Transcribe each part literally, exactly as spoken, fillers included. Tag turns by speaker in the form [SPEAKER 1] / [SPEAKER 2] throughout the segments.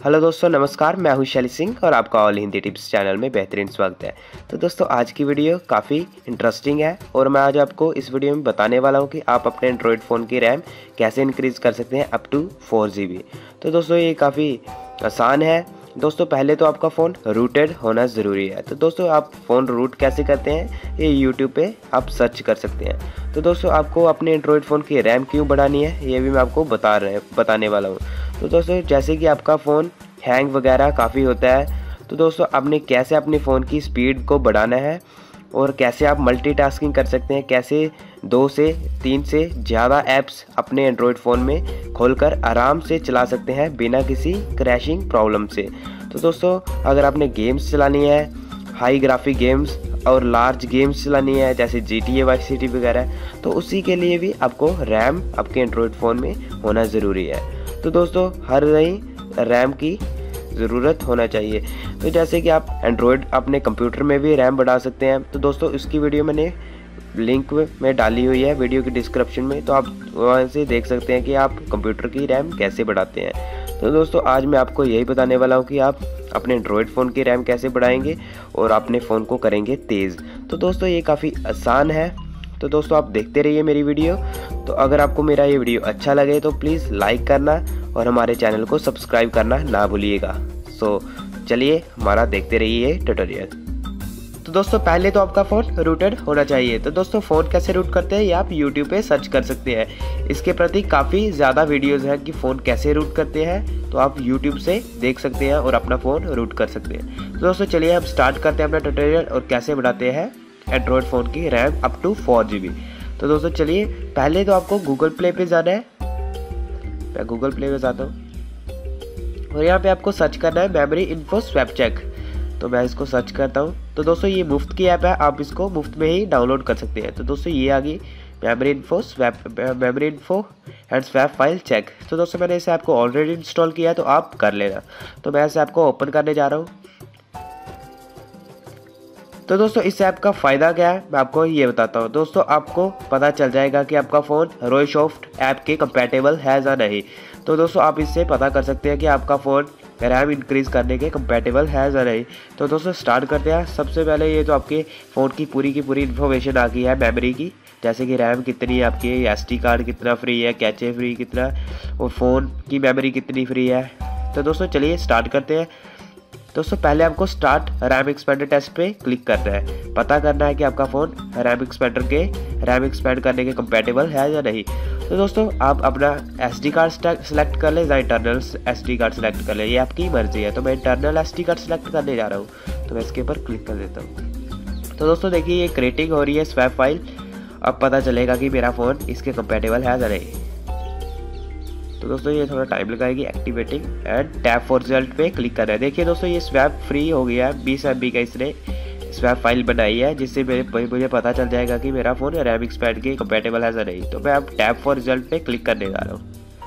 [SPEAKER 1] Hello दोस्तों, नमस्कार। मैं हूं शैली सिंह और आपका ऑल हिंदी टिप्स चैनल में बेहतरीन स्वागत है। तो दोस्तों, आज की वीडियो काफ़ी इंटरेस्टिंग है और मैं आज आपको इस वीडियो में बताने वाला हूं कि आप अपने एंड्रॉयड फ़ोन की रैम कैसे इंक्रीज़ कर सकते हैं up to four G B. तो दोस्तों, ये काफ़ी आसान है। दोस्तों, पहले तो आपका फ़ोन रूटेड होना ज़रूरी है। तो दोस्तों, आप फ़ोन रूट कैसे करते हैं ये यूट्यूब पे आप सर्च कर सकते हैं। तो दोस्तों, आपको अपने एंड्रॉयड फ़ोन की रैम क्यों बढ़ानी है ये भी मैं आपको बता रहे बताने वाला हूँ। तो दोस्तों, जैसे कि आपका फ़ोन हैंग वगैरह काफ़ी होता है, तो दोस्तों आपने कैसे अपने फ़ोन की स्पीड को बढ़ाना है और कैसे आप मल्टीटास्किंग कर सकते हैं, कैसे दो से तीन से ज़्यादा ऐप्स अपने एंड्रॉयड फ़ोन में खोलकर आराम से चला सकते हैं बिना किसी क्रैशिंग प्रॉब्लम से। तो दोस्तों, अगर आपने गेम्स चलानी है, हाई ग्राफिक गेम्स और लार्ज गेम्स चलानी है जैसे G T A Vice City वगैरह, तो उसी के लिए भी आपको रैम आपके एंड्रॉयड फ़ोन में होना ज़रूरी है। तो दोस्तों, हर नई रैम की ज़रूरत होना चाहिए। तो जैसे कि आप एंड्रॉयड अपने कंप्यूटर में भी रैम बढ़ा सकते हैं। तो दोस्तों, इसकी वीडियो मैंने लिंक में डाली हुई है वीडियो की डिस्क्रिप्शन में, तो आप वहाँ से देख सकते हैं कि आप कंप्यूटर की रैम कैसे बढ़ाते हैं। तो दोस्तों, आज मैं आपको यही बताने वाला हूँ कि आप अपने एंड्रॉयड फ़ोन की रैम कैसे बढ़ाएंगे और अपने फ़ोन को करेंगे तेज़। तो दोस्तों, ये काफ़ी आसान है। तो दोस्तों, आप देखते रहिए मेरी वीडियो। तो अगर आपको मेरा ये वीडियो अच्छा लगे तो प्लीज़ लाइक करना और हमारे चैनल को सब्सक्राइब करना ना भूलिएगा। सो चलिए हमारा देखते रहिए ट्यूटोरियल। तो दोस्तों, पहले तो आपका फ़ोन रूटेड होना चाहिए। तो दोस्तों, फ़ोन कैसे रूट करते हैं ये आप यूट्यूब पे सर्च कर सकते हैं। इसके प्रति काफ़ी ज़्यादा वीडियोज़ हैं कि फ़ोन कैसे रूट करते हैं, तो आप यूट्यूब से देख सकते हैं और अपना फ़ोन रूट कर सकते हैं। तो दोस्तों, चलिए हम स्टार्ट करते हैं अपना ट्यूटोरियल और कैसे बढ़ाते हैं एंड्रॉयड फ़ोन की RAM up to four G B. तो दोस्तों, चलिए पहले तो आपको गूगल प्ले पे जाना है। मैं गूगल प्ले पे जाता हूँ और यहाँ पे आपको सर्च करना है मेमोरी इन्फो स्वैप चेक। तो मैं इसको सर्च करता हूँ। तो दोस्तों, ये मुफ्त की ऐप है, आप इसको मुफ्त में ही डाउनलोड कर सकते हैं। तो दोस्तों, ये आ गई memory info swap memory info and swap file check. तो दोस्तों, मैंने इसे आपको ऑलरेडी इंस्टॉल किया है, तो आप कर लेना। तो मैं इसे आपको ओपन करने जा रहा हूँ। तो दोस्तों, इस ऐप का फ़ायदा क्या है मैं आपको ये बताता हूँ। दोस्तों, आपको पता चल जाएगा कि आपका फ़ोन रोयसॉफ्ट ऐप के कंपैटिबल है या नहीं। तो दोस्तों, आप इससे पता कर सकते हैं कि आपका फ़ोन रैम इंक्रीज़ करने के कंपैटिबल है या नहीं। तो दोस्तों, स्टार्ट करते हैं। सबसे पहले ये तो आपके फ़ोन की पूरी की पूरी इन्फॉर्मेशन आ गई है मेमोरी की, जैसे कि रैम कितनी है आपकी, एस डी कार्ड कितना फ्री है, कैचे फ्री कितना और फ़ोन की मेमोरी कितनी फ्री है। तो दोस्तों, चलिए स्टार्ट करते हैं। दोस्तों, पहले आपको स्टार्ट रैम एक्सपेंडर टेस्ट पे क्लिक करना है। पता करना है कि आपका फ़ोन रैम एक्सपेंडर के रैम एक्सपेंड करने के कंपैटिबल है या नहीं। तो दोस्तों, आप अपना एसडी कार्ड सेलेक्ट कर लें या इंटरनल एसडी कार्ड सेलेक्ट कर लें, ये आपकी मर्जी है। तो मैं इंटरनल एसडी कार्ड सेलेक्ट करने जा रहा हूँ, तो मैं इसके ऊपर क्लिक कर देता हूँ। तो दोस्तों, देखिए ये क्रिएटिंग हो रही है स्वैप फाइल। अब पता चलेगा कि मेरा फ़ोन इसके कंपैटिबल है या नहीं। तो दोस्तों, ये थोड़ा टाइम लगाएगी activating and tap for result पे क्लिक करना है। देखिए दोस्तों, ये स्वैप फ्री हो गया है। बीस एम बी का इसने स्वैप फाइल बनाई है, जिससे मेरे मुझे पता चल जाएगा कि मेरा फ़ोन रैम एक्सपैंड के कंपैटिबल है या नहीं। तो मैं अब टैप फॉर रिजल्ट पे क्लिक करने जा रहा हूँ।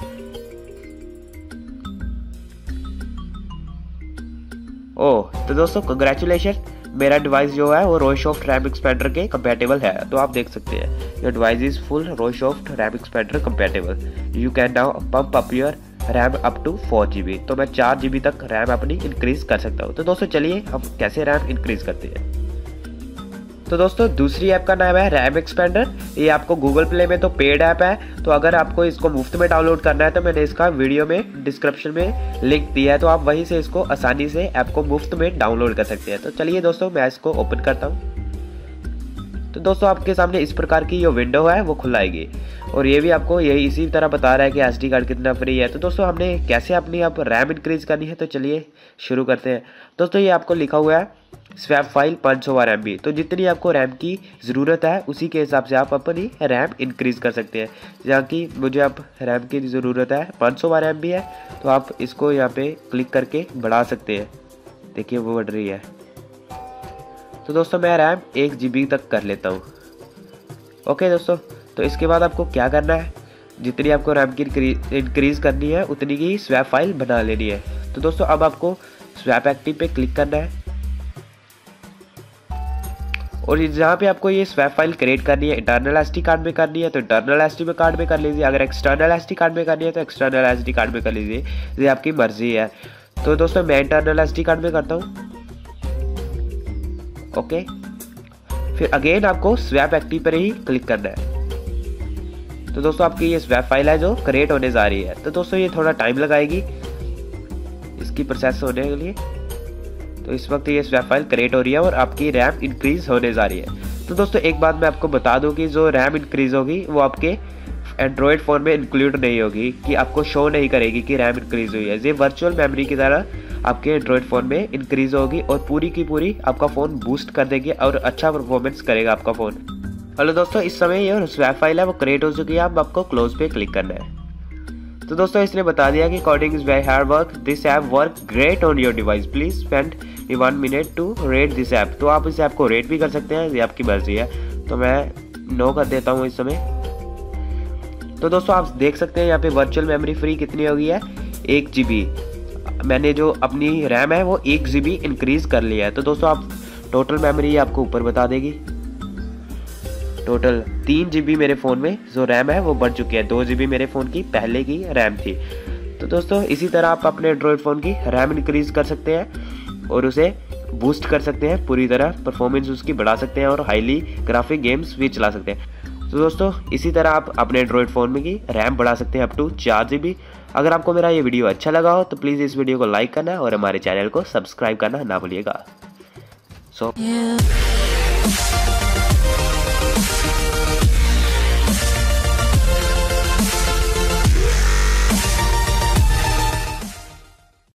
[SPEAKER 1] ओह, तो दोस्तों कंग्रेचुलेशन, मेरा डिवाइस जो है वो रोयसॉफ्ट रैम एक्सपेंडर के कंपैटिबल है। तो आप देख सकते हैं your device is full Roehsoft RAM expander compatible. You can now pump up your RAM up to four G B. तो मैं चार जी बी तक रैम अपनी इंक्रीज कर सकता हूँ। तो दोस्तों, चलिए हम कैसे रैम इंक्रीज करते हैं। तो दोस्तों, दूसरी ऐप का नाम है रैम एक्सपेंडर। ये आपको गूगल प्ले में तो पेड ऐप है, तो अगर आपको इसको मुफ्त में डाउनलोड करना है तो मैंने इसका वीडियो में डिस्क्रिप्शन में लिंक दिया है, तो आप वहीं से इसको आसानी से ऐप को मुफ्त में डाउनलोड कर सकते हैं। तो चलिए दोस्तों, मैं इसको ओपन करता हूँ। तो दोस्तों, आपके सामने इस प्रकार की जो विंडो है वो खुल आएगी और ये भी आपको यही इसी तरह बता रहा है कि एस डी कार्ड कितना फ्री है। तो दोस्तों, हमने कैसे अपनी अब रैम इंक्रीज करनी है, तो चलिए शुरू करते हैं। दोस्तों, ये आपको लिखा हुआ है स्वैप फाइल पाँच सौ बार एम बी। तो जितनी आपको रैम की ज़रूरत है उसी के हिसाब से आप अपनी रैम इंक्रीज़ कर सकते हैं। जहाँ की मुझे अब रैम की ज़रूरत है पाँच सौ बार एम बी है, तो आप इसको यहाँ पे क्लिक करके बढ़ा सकते हैं। देखिए वो बढ़ रही है। तो दोस्तों, मैं रैम एक जी बी तक कर लेता हूँ। ओके दोस्तों, तो इसके बाद आपको क्या करना है, जितनी आपको रैम की इंक्रीज़ करनी है उतनी की स्वैप फाइल बना लेनी है। तो दोस्तों, अब आपको स्वैप एक्टिव पे क्लिक करना है और जहाँ पे आपको ये स्वैप फाइल क्रिएट करनी है, इंटरनल एसडी कार्ड में करनी है तो इंटरनल एसडी कार्ड में कर लीजिए। अगर एक्सटर्नल एसडी कार्ड में करनी है तो एक्सटर्नल एसडी कार्ड में कर लीजिए, ये आपकी मर्जी है। तो दोस्तों मैं इंटरनल एस डी कार्ड में करता हूँ। ओके, फिर अगेन आपको स्वैप एक्टिव पर ही क्लिक करना है। तो दोस्तों आपकी ये स्वैप फाइल है जो क्रिएट होने जा रही है। तो दोस्तों ये थोड़ा टाइम लगाएगी इसकी प्रोसेस होने के लिए। तो इस वक्त ये स्वैप फाइल क्रिएट हो रही है और आपकी रैम इंक्रीज होने जा रही है। तो दोस्तों एक बात मैं आपको बता दूं कि जो रैम इंक्रीज होगी वो आपके एंड्रॉयड फ़ोन में इंक्लूड नहीं होगी, कि आपको शो नहीं करेगी कि रैम इंक्रीज हुई है। ये वर्चुअल मेमोरी की तरह आपके एंड्रॉयड फ़ोन में इंक्रीज होगी और पूरी की पूरी आपका फ़ोन बूस्ट कर देगी और अच्छा परफॉर्मेंस करेगा आपका फ़ोन। हेलो दोस्तों, इस समय ये स्वैप फाइल है वो क्रिएट हो चुकी है। अब आपको क्लोज पे क्लिक करना है। तो दोस्तों इसने बता दिया कि coding is very hard work, this app work great on your device, please spend one minute to rate this app. तो आप इस ऐप को रेट भी कर सकते हैं, ये आपकी मर्जी है। तो मैं नो कर देता हूँ इस समय। तो दोस्तों आप देख सकते हैं यहाँ पे वर्चुअल मेमोरी फ्री कितनी हो गई है, एक जी बी। मैंने जो अपनी रैम है वो एक जी बी इंक्रीज कर लिया है। तो दोस्तों आप टोटल मेमोरी आपको ऊपर बता देगी। टोटल तीन जी बी मेरे फ़ोन में जो रैम है वो बढ़ चुकी है। दो जी बी मेरे फ़ोन की पहले की रैम थी। तो दोस्तों इसी तरह आप अपने एंड्रॉयड फ़ोन की रैम इंक्रीज कर सकते हैं और उसे बूस्ट कर सकते हैं, पूरी तरह परफॉर्मेंस उसकी बढ़ा सकते हैं और हाईली ग्राफिक गेम्स भी चला सकते हैं। तो दोस्तों इसी तरह आप अपने एंड्रॉयड फ़ोन में की रैम बढ़ा सकते हैं अप टू चार जी बी। अगर आपको मेरा ये वीडियो अच्छा लगा हो तो प्लीज़ इस वीडियो को लाइक करना और हमारे चैनल को सब्सक्राइब करना ना भूलिएगा। सो so, yeah.